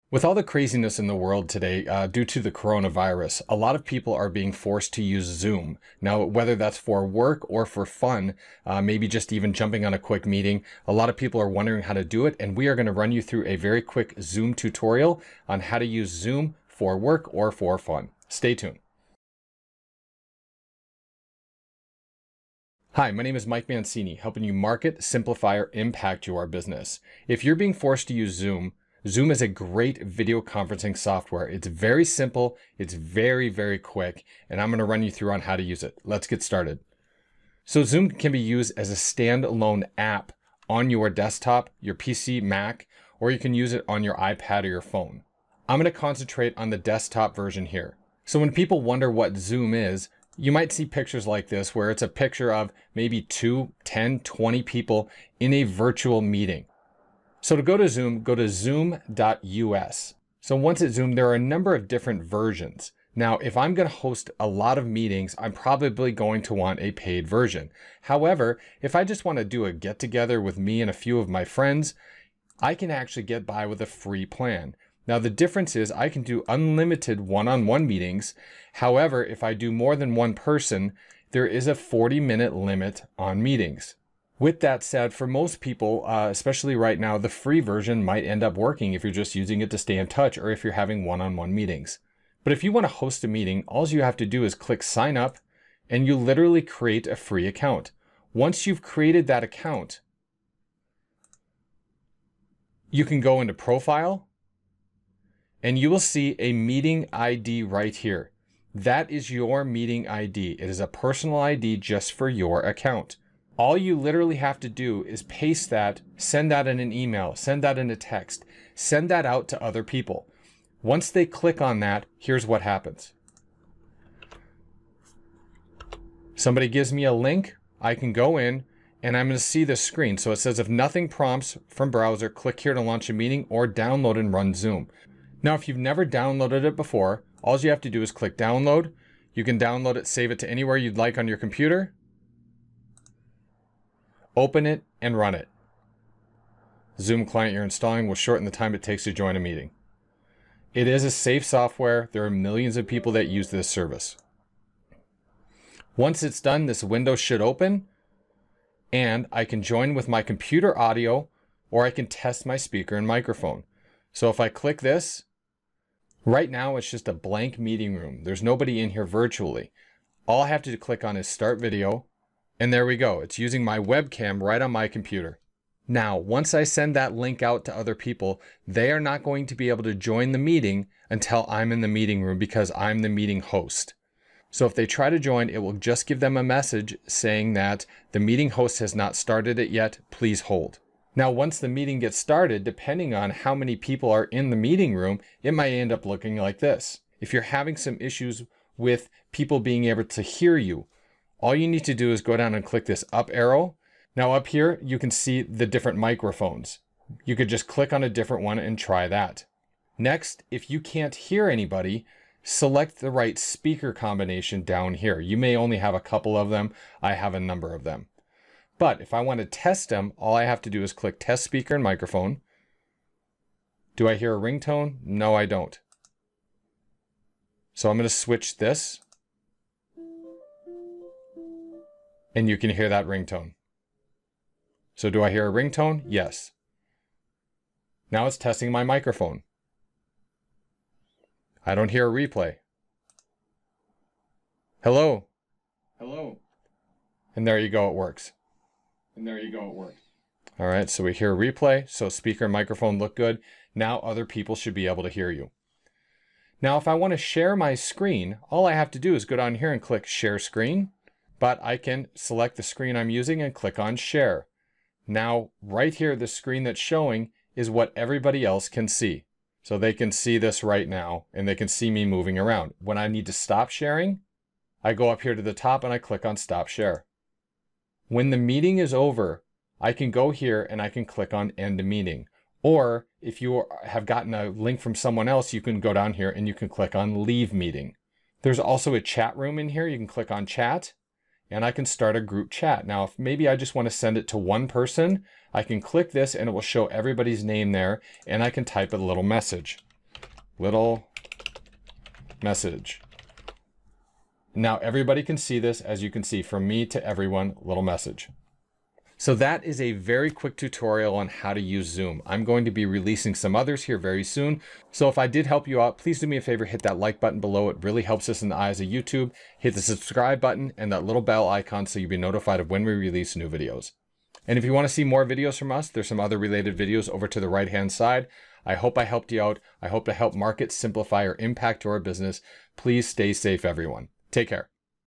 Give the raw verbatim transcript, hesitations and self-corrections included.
With all the craziness in the world today, uh, due to the coronavirus, a lot of people are being forced to use Zoom. Now, whether that's for work or for fun, uh, maybe just even jumping on a quick meeting, a lot of people are wondering how to do it, and we are going to run you through a very quick Zoom tutorial on how to use Zoom for work or for fun. Stay tuned. Hi, my name is Mike Mancini, helping you market, simplify, or impact your business. If you're being forced to use Zoom, Zoom is a great video conferencing software. It's very simple, it's very, very quick, and I'm going to run you through on how to use it. Let's get started. So Zoom can be used as a standalone app on your desktop, your P C, Mac, or you can use it on your iPad or your phone. I'm going to concentrate on the desktop version here. So when people wonder what Zoom is, you might see pictures like this where it's a picture of maybe two, ten, twenty people in a virtual meeting. So to go to Zoom, go to zoom dot U S. So once at Zoom, there are a number of different versions. Now, if I'm going to host a lot of meetings, I'm probably going to want a paid version. However, if I just want to do a get together with me and a few of my friends, I can actually get by with a free plan. Now, the difference is I can do unlimited one-on-one meetings. However, if I do more than one person, there is a forty minute limit on meetings. With that said, for most people, uh, especially right now, the free version might end up working if you're just using it to stay in touch or if you're having one-on-one meetings. But if you want to host a meeting, all you have to do is click sign up and you literally create a free account. Once you've created that account, you can go into profile and you will see a meeting I D right here. That is your meeting I D. It is a personal I D just for your account. All you literally have to do is paste that, send that in an email, send that in a text, send that out to other people. Once they click on that, here's what happens. Somebody gives me a link, I can go in and I'm going to see this screen. So it says if nothing prompts from browser, click here to launch a meeting or download and run Zoom. Now, if you've never downloaded it before, all you have to do is click download. You can download it, save it to anywhere you'd like on your computer. Open it and run it. Zoom client you're installing will shorten the time it takes to join a meeting. It is a safe software. There are millions of people that use this service. Once it's done, this window should open and I can join with my computer audio or I can test my speaker and microphone. So if I click this, right now it's just a blank meeting room. There's nobody in here virtually. All I have to click on is start video. And there we go. It's using my webcam right on my computer. Now, once I send that link out to other people, they are not going to be able to join the meeting until I'm in the meeting room because I'm the meeting host. So if they try to join, it will just give them a message saying that the meeting host has not started it yet. Please hold. Now, once the meeting gets started, depending on how many people are in the meeting room, it might end up looking like this. If you're having some issues with people being able to hear you, all you need to do is go down and click this up arrow. Now up here, you can see the different microphones. You could just click on a different one and try that. Next, if you can't hear anybody, select the right speaker combination down here. You may only have a couple of them. I have a number of them. But if I want to test them, all I have to do is click test speaker and microphone. Do I hear a ringtone? No, I don't. So I'm going to switch this. And you can hear that ringtone. So do I hear a ringtone? Yes. Now it's testing my microphone. I don't hear a replay. Hello. Hello. And there you go, it works. And there you go, it works. All right, so we hear a replay. So speaker and microphone look good. Now other people should be able to hear you. Now if I want to share my screen, all I have to do is go down here and click share screen. But I can select the screen I'm using and click on share. Now, right here, the screen that's showing is what everybody else can see. So they can see this right now and they can see me moving around. When I need to stop sharing, I go up here to the top and I click on stop share. When the meeting is over, I can go here and I can click on end meeting. Or if you have gotten a link from someone else, you can go down here and you can click on leave meeting. There's also a chat room in here. You can click on chat. And I can start a group chat. Now, if maybe I just want to send it to one person, I can click this and it will show everybody's name there and I can type a little message. little message. Now everybody can see this, as you can see, from me to everyone, little message. So that is a very quick tutorial on how to use Zoom. I'm going to be releasing some others here very soon. So if I did help you out, please do me a favor, hit that like button below. It really helps us in the eyes of YouTube. Hit the subscribe button and that little bell icon so you'll be notified of when we release new videos. And if you want to see more videos from us, there's some other related videos over to the right-hand side. I hope I helped you out. I hope to help market, simplify, or impact your business. Please stay safe, everyone. Take care.